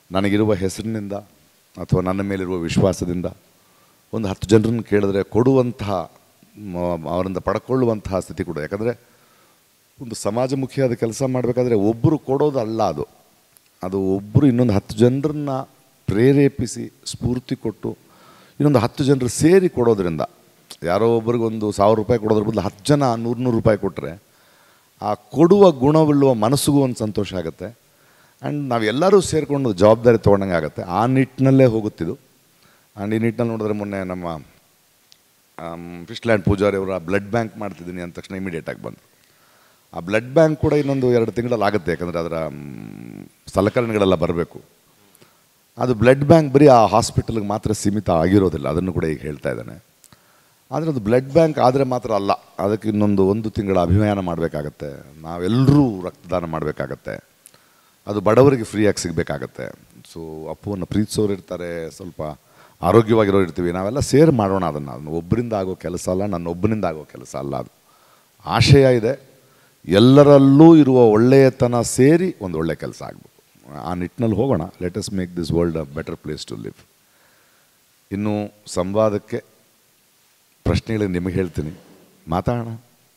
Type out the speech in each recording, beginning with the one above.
ನನಗಿರುವ ಹೆಸರಿನಿಂದ ಅಥವಾ ನನ್ನ ಮೇಲಿರುವ ವಿಶ್ವಾಸದಿಂದ ಒಂದು 10 ಜನರನ್ನು ಕೇಳಿದ್ರೆ ಕೊಡುವಂತಹ ಅವರಿಂದ ಪಡ್ಕೊಳ್ಳುವಂತಹ ಸ್ಥಿತಿ ಕೂಡ. ಯಾಕಂದರೆ ಒಂದು ಸಮಾಜಮುಖಿಯಾದ ಕೆಲಸ ಮಾಡಬೇಕಾದ್ರೆ ಒಬ್ಬರು ಕೊಡೋದಲ್ಲ, ಅದು ಒಬ್ಬರು ಇನ್ನೊಂದು 10 ಜನರನ್ನ ಪ್ರೇರೇಪಿಸಿ ಸ್ಫೂರ್ತಿ ಕೊಟ್ಟು ಇನ್ನೊಂದು 10 ಜನರು ಸೇರಿ ಕೊಡೋದ್ರಿಂದ, ಯಾರೋ ಒಬ್ರಿಗೊಂದು 1000 ರೂಪಾಯಿ ಕೊಡೋದ್ರ ಬದಲು 10 ಜನ 100 ರೂಪಾಯಿ ಕೊಟ್ಟರೆ ಆ ಕೊಡುವ ಗುಣವುಳ್ಳುವ ಮನಸ್ಸಿಗೂ ಒಂದು ಸಂತೋಷ ಆಗುತ್ತೆ. ಆ್ಯಂಡ್ ನಾವೆಲ್ಲರೂ ಸೇರಿಕೊಂಡು ಜವಾಬ್ದಾರಿ ತೊಗೊಂಡಂಗೆ ಆಗುತ್ತೆ. ಆ ನಿಟ್ಟಿನಲ್ಲೇ ಹೋಗುತ್ತಿದ್ದು. ಆ್ಯಂಡ್ ಈ ನಿಟ್ಟಿನಲ್ಲಿ ನೋಡಿದ್ರೆ ಮೊನ್ನೆ ನಮ್ಮ ಫಿಶ್ಲ್ಯಾಂಡ್ ಪೂಜಾರಿ ಅವರ ಬ್ಲಡ್ ಬ್ಯಾಂಕ್ ಮಾಡ್ತಿದ್ದೀನಿ ಅಂದ ತಕ್ಷಣ ಇಮಿಡಿಯೇಟಾಗಿ ಬಂದರು. ಆ ಬ್ಲಡ್ ಬ್ಯಾಂಕ್ ಕೂಡ ಇನ್ನೊಂದು 2 ತಿಂಗಳಲ್ಲಿ ಆಗುತ್ತೆ. ಯಾಕಂದರೆ ಅದರ ಸಲಕರಣೆಗಳೆಲ್ಲ ಬರಬೇಕು. ಅದು ಬ್ಲಡ್ ಬ್ಯಾಂಕ್ ಬರೀ ಆ ಹಾಸ್ಪಿಟಲ್ಗೆ ಮಾತ್ರ ಸೀಮಿತ ಆಗಿರೋದಿಲ್ಲ, ಅದನ್ನು ಕೂಡ ಈಗ ಹೇಳ್ತಾ ಇದ್ದಾನೆ. ಆದರೆ ಅದು ಬ್ಲಡ್ ಬ್ಯಾಂಕ್ ಆದರೆ ಮಾತ್ರ ಅಲ್ಲ, ಅದಕ್ಕೆ ಇನ್ನೊಂದು 1 ತಿಂಗಳ ಅಭಿಯಾನ ಮಾಡಬೇಕಾಗತ್ತೆ. ನಾವೆಲ್ಲರೂ ರಕ್ತದಾನ ಮಾಡಬೇಕಾಗತ್ತೆ. ಅದು ಬಡವರಿಗೆ ಫ್ರೀಯಾಗಿ ಸಿಗಬೇಕಾಗತ್ತೆ. ಸೊ ಅಪ್ಪುವನ್ನು ಪ್ರೀತಿಸೋರು ಇರ್ತಾರೆ, ಸ್ವಲ್ಪ ಆರೋಗ್ಯವಾಗಿರೋರು ಇರ್ತೀವಿ, ನಾವೆಲ್ಲ ಸೇರಿ ಮಾಡೋಣ. ಅದನ್ನು ಒಬ್ಬರಿಂದ ಆಗೋ ಕೆಲಸ ಅಲ್ಲ, ನನ್ನೊಬ್ಬನಿಂದ ಆಗೋ ಕೆಲಸ ಅಲ್ಲ. ಅದು ಆಶಯ ಇದೆ, ಎಲ್ಲರಲ್ಲೂ ಇರುವ ಒಳ್ಳೆಯತನ ಸೇರಿ ಒಂದು ಒಳ್ಳೆಯ ಕೆಲಸ ಆಗಬೇಕು. ಆ ನಿಟ್ಟಿನಲ್ಲಿ ಹೋಗೋಣ. Let us make this world a better place to live. ಇನ್ನು ಸಂವಾದಕ್ಕೆ ಪ್ರಶ್ನೆಗಳಿಗೆ ನಿಮಗೆ ಹೇಳ್ತೀನಿ, ಮಾತಾಡೋಣ.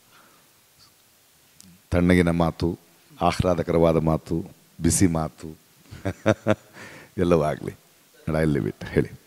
ತಣ್ಣಗಿನ ಮಾತು, ಆಹ್ಲಾದಕರವಾದ ಮಾತು, ಬಿಸಿ ಮಾತು ಎಲ್ಲವೂ ಆಗಲಿ. I live it. ಹೇಳಿ.